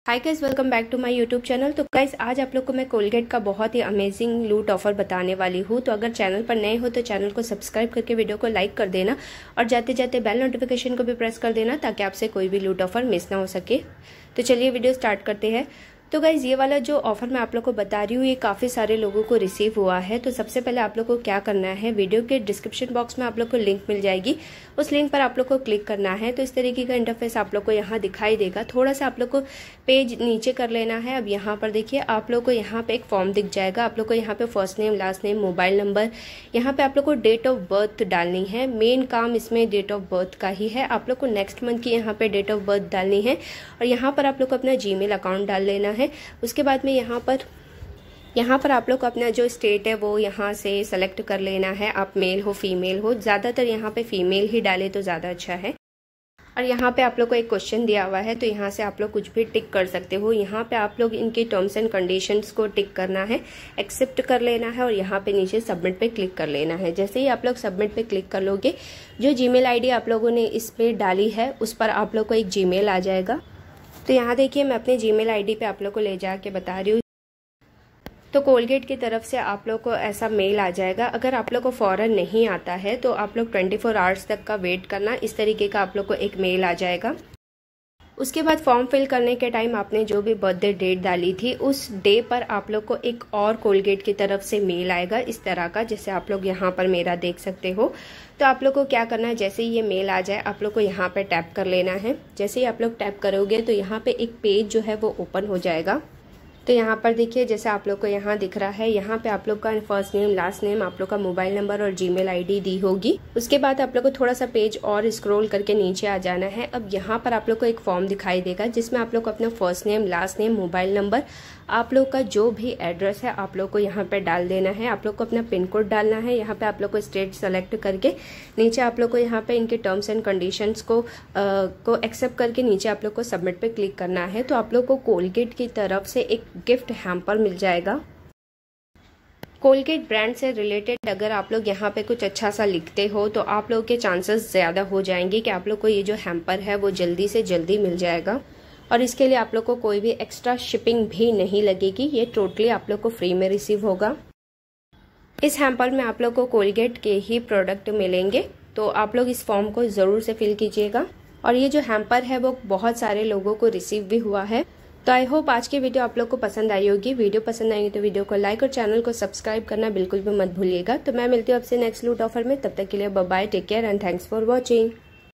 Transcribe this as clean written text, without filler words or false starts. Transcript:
Hi guys, welcome back to my YouTube channel. तो guys आज आप लोग को मैं कोलगेट का बहुत ही अमेजिंग लूट ऑफर बताने वाली हूँ। तो अगर चैनल पर नए हो तो चैनल को सब्सक्राइब करके वीडियो को लाइक कर देना और जाते जाते बेल नोटिफिकेशन को भी प्रेस कर देना ताकि आपसे कोई भी लूट ऑफर मिस ना हो सके। तो चलिए वीडियो स्टार्ट करते हैं। तो गाइज ये वाला जो ऑफर मैं आप लोग को बता रही हूँ ये काफ़ी सारे लोगों को रिसीव हुआ है। तो सबसे पहले आप लोग को क्या करना है, वीडियो के डिस्क्रिप्शन बॉक्स में आप लोग को लिंक मिल जाएगी, उस लिंक पर आप लोग को क्लिक करना है। तो इस तरीके का इंटरफेस आप लोग को यहाँ दिखाई देगा। थोड़ा सा आप लोग को पेज नीचे कर लेना है। अब यहाँ पर देखिए आप लोग को यहाँ पे एक फॉर्म दिख जाएगा। आप लोग को यहाँ पे first name, last name, mobile number, यहाँ पे आप लोग को डेट ऑफ बर्थ डालनी है। मेन काम इसमें डेट ऑफ बर्थ का ही है। आप लोग को नेक्स्ट मंथ की यहाँ पे डेट ऑफ बर्थ डालनी है और यहाँ पर आप लोग को अपना जीमेल अकाउंट डाल लेना है। उसके बाद में यहाँ पर आप लोग को अपना जो स्टेट है वो यहाँ से सेलेक्ट कर लेना है। आप मेल हो फीमेल हो, ज़्यादातर यहाँ पे फीमेल ही डाले तो ज़्यादा अच्छा है। और यहाँ पे आप लोग को एक क्वेश्चन दिया हुआ है तो यहाँ से आप लोग कुछ भी टिक कर सकते हो। यहाँ पे आप लोग इनकी टर्म्स एंड कंडीशंस को टिक करना है, एक्सेप्ट कर लेना है और यहाँ पे नीचे सबमिट पे क्लिक कर लेना है। जैसे ही आप लोग सबमिट पे क्लिक कर लोगे, जो जीमेल आईडी आप लोगों ने इस पे डाली है उस पर आप लोग को एक जीमेल आ जाएगा। तो यहाँ देखिए मैं अपने जीमेल आईडी पे आप लोग को ले जाके बता रही हूँ। तो कोलगेट की तरफ से आप लोग को ऐसा मेल आ जाएगा। अगर आप लोग को फौरन नहीं आता है तो आप लोग 24 आवर्स तक का वेट करना। इस तरीके का आप लोग को एक मेल आ जाएगा। उसके बाद फॉर्म फिल करने के टाइम आपने जो भी बर्थडे डेट डाली थी उस डे पर आप लोग को एक और कोलगेट की तरफ से मेल आएगा इस तरह का, जैसे आप लोग यहाँ पर मेरा देख सकते हो। तो आप लोग को क्या करना है, जैसे ही ये मेल आ जाए आप लोग को यहाँ पे टैप कर लेना है। जैसे ही आप लोग टैप करोगे तो यहाँ पे एक पेज जो है वो ओपन हो जाएगा। तो यहाँ पर देखिए जैसे आप लोग को यहाँ दिख रहा है, यहाँ पे आप लोग का फर्स्ट नेम, लास्ट नेम, आप लोग का मोबाइल नंबर और जीमेल आईडी दी होगी। उसके बाद आप लोग को थोड़ा सा पेज और स्क्रॉल करके नीचे आ जाना है। अब यहाँ पर आप लोग को एक फॉर्म दिखाई देगा जिसमें आप लोग को अपना first name, last name, mobile number, आप लोग का जो भी एड्रेस है आप लोग को यहाँ पे डाल देना है। आप लोग को अपना पिन कोड डालना है। यहाँ पे आप लोग को स्टेट सेलेक्ट करके नीचे आप लोग को यहाँ पे इनके टर्म्स एंड कंडीशंस को एक्सेप्ट करके नीचे आप लोग को सबमिट पे क्लिक करना है। तो आप लोग को कोलगेट की तरफ से एक गिफ्ट हैम्पर मिल जाएगा। कोलगेट ब्रांड से रिलेटेड अगर आप लोग यहाँ पे कुछ अच्छा सा लिखते हो तो आप लोग के चांसेस ज़्यादा हो जाएंगे कि आप लोग को ये जो हैम्पर है वो जल्दी से जल्दी मिल जाएगा। और इसके लिए आप लोग को कोई भी एक्स्ट्रा शिपिंग भी नहीं लगेगी। ये टोटली आप लोग को फ्री में रिसीव होगा। इस हैम्पर में आप लोग को कोलगेट के ही प्रोडक्ट मिलेंगे। तो आप लोग इस फॉर्म को ज़रूर से फिल कीजिएगा। और ये जो हैम्पर है वो बहुत सारे लोगों को रिसीव भी हुआ है। तो आई होप आज की वीडियो आप लोग को पसंद आई होगी। वीडियो पसंद आई तो वीडियो को लाइक और चैनल को सब्सक्राइब करना बिल्कुल भी मत भूलिएगा। तो मैं मिलती हूँ आपसे नेक्स्ट लूट ऑफर में। तब तक के लिए bye bye, take care and thanks for watching.